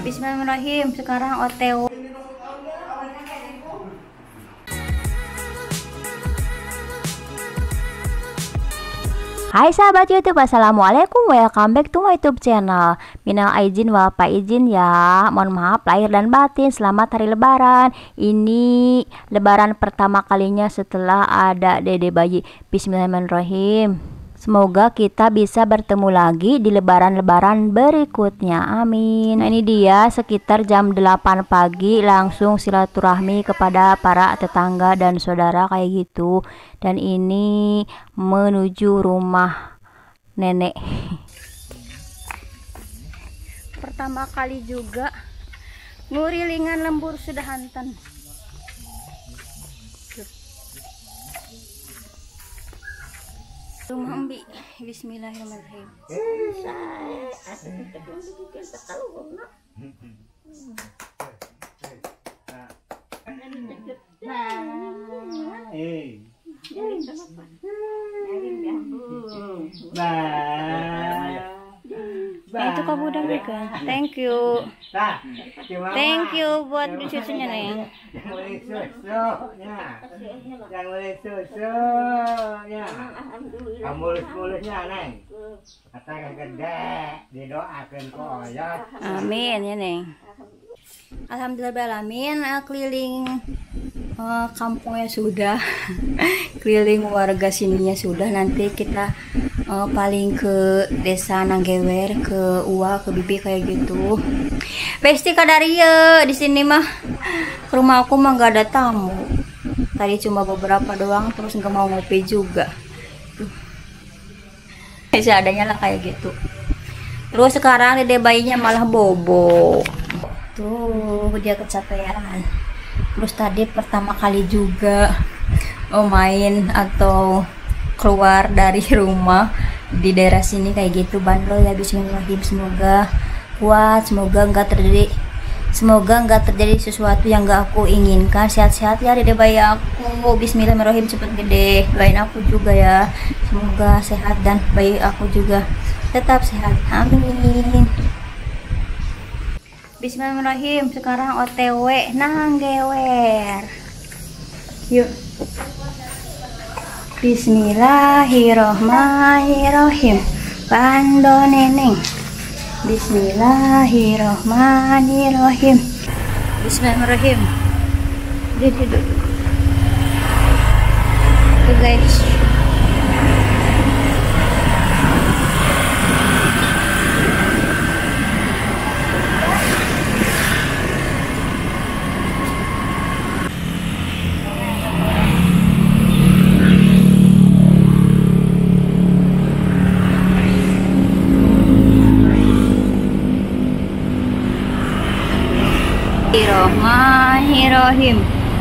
Bismillahirrahmanirrahim. Sekarang OTW. Hai sahabat YouTube, assalamualaikum, welcome back to my YouTube channel. Minal aizin wal faizin ya, mohon maaf lahir dan batin. Selamat hari lebaran. Ini lebaran pertama kalinya setelah ada dede bayi. Bismillahirrahmanirrahim. Semoga kita bisa bertemu lagi di lebaran-lebaran berikutnya, amin. Nah, ini dia sekitar jam 8 pagi langsung silaturahmi kepada para tetangga dan saudara kayak gitu. Dan ini menuju rumah nenek. Pertama kali juga ngurilingan lembur sudah hantan. Rumah Embi. Bismillahirrahmanirrahim. Itu kamu udah kan? Thank you. Thank you buat susunya nih. Yang boleh susunya. Mulus-mulusnya neng. Katakan gede, didoakan kok ya. Amin ya neng. Alhamdulillahirrahmanirrahim. Keliling kampungnya sudah, keliling warga sininya sudah. Nanti kita paling ke desa Nanggewer, ke Uwa, ke Bibi kayak gitu. Pesti kadaria di sini mah. Rumah aku mah nggak ada tamu. Tadi cuma beberapa doang, terus nggak mau ngopi juga. Seadanya lah kayak gitu. Terus sekarang dede bayinya malah bobo. Tuh dia kecapean. Terus tadi pertama kali juga main atau keluar dari rumah di daerah sini kayak gitu bandel ya. Bismillahirrahmanirrahim. Semoga kuat, semoga nggak terjadi sesuatu yang nggak aku inginkan. Sehat-sehat ya dede bayi aku. Bismillahirrahmanirrahim, cepet gede. Doain aku juga ya, semoga sehat dan bayi aku juga tetap sehat, amin. Bismillahirrahmanirrahim. Sekarang OTW Nanggewer. Yuk. Bismillahirrahmanirrahim. Bando neneng. Bismillahirrahmanirrahim. Bismillahirrahmanirrahim. Duduk. Tuh guys. Bismillahirrahmanirrahim.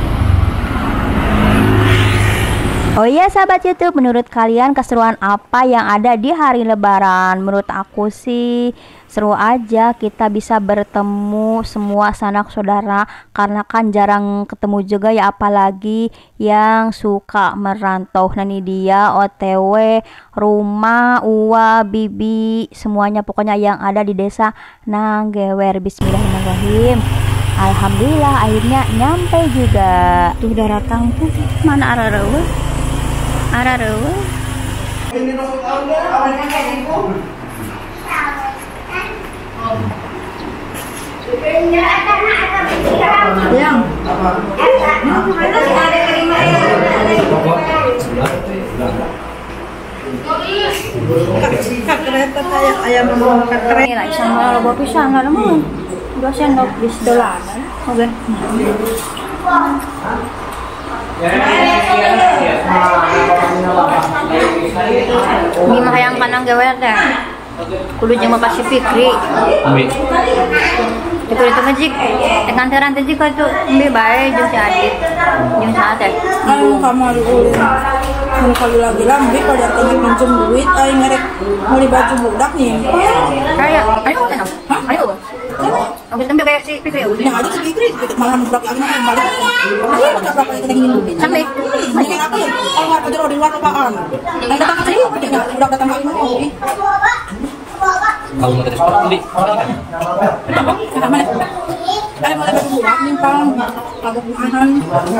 Oh iya sahabat YouTube, menurut kalian keseruan apa yang ada di hari lebaran? Menurut aku sih seru aja, kita bisa bertemu semua sanak saudara, karena kan jarang ketemu juga ya, apalagi yang suka merantau. Nah ini dia OTW rumah Uwa, Bibi, semuanya pokoknya yang ada di desa Nanggewer. Bismillahirrahmanirrahim. Alhamdulillah akhirnya nyampe juga. Tuh udah datang tuh. Mana Ararewe? Ararewe. Yang kereta kayak ayam kereta. Ini lah sama logo pisang lah mah. Udah sendok bis dolanan. Oke. Ini mah yang kanang gawer teh. Kudu jeung makasih Fikri. Itu ngejik dengan teran teh jika itu mbe bae jeung si Adit. Jeung saat teh. Kan kamar ulin. Mun kalau lagi lambi kalau tadi pinjam duit aing ngerek beli baju budak nih. Kayak ayo teh. Ayo. Oke, sambil kayak si Fikri ya. Yang ada si Fikri malah budak lagi yang balik. Berapa kali kita ingin duit. Sampai mendingan aku ya. Kalau nggak kerja di luar apaan. Yang datang ke sini budak datang ke ini. Kalau mau terus beli. Kenapa? Ay, mo na buwak ning pang pagpupunan.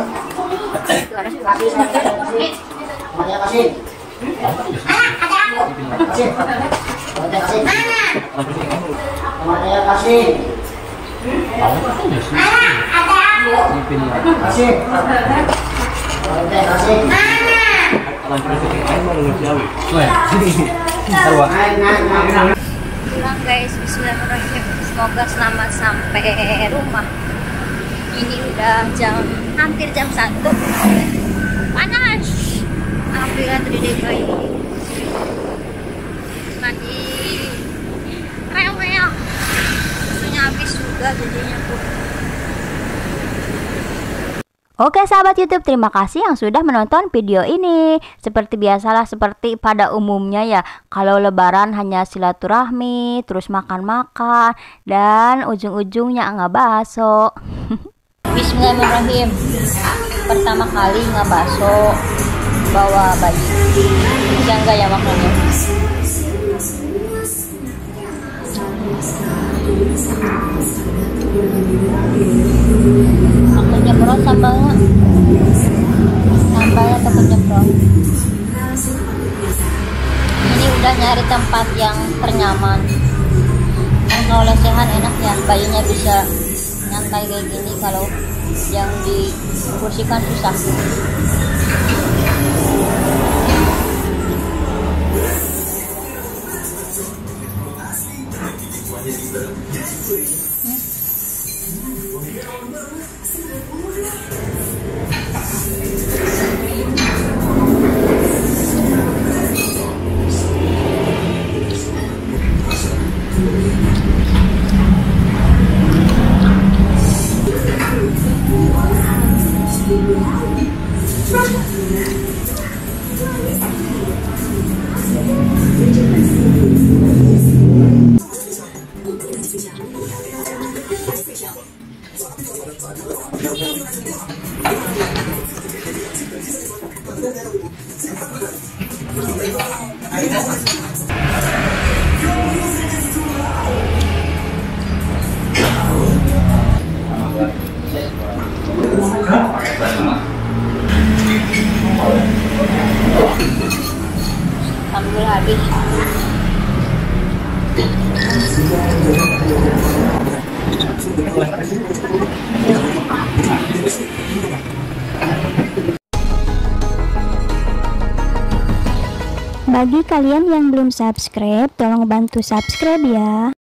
Pulang guys, bismillahirrahmanirrahim. Semoga selamat sampai rumah. Ini udah hampir jam 1. Panas. Alhamdulillah tadi bayi mandi reok-reok, susunya habis juga jadinya pun. Oke sahabat YouTube, terima kasih yang sudah menonton video ini. Seperti biasalah, seperti pada umumnya ya, kalau lebaran hanya silaturahmi, terus makan-makan, dan ujung-ujungnya nggak bakso. Bismillahirrahmanirrahim. Pertama kali nggak bakso bawa bayi. Yang enggak ya maknanya. Aku nyemprot sambalnya takut nyemprot. Ini udah nyari tempat yang ternyaman. Kan kalau lesehan enak ya, bayinya bisa nyantai kayak gini. Kalau yang dikursikan susah. Alhamdulillah habis. Bagi kalian yang belum subscribe, tolong bantu subscribe ya.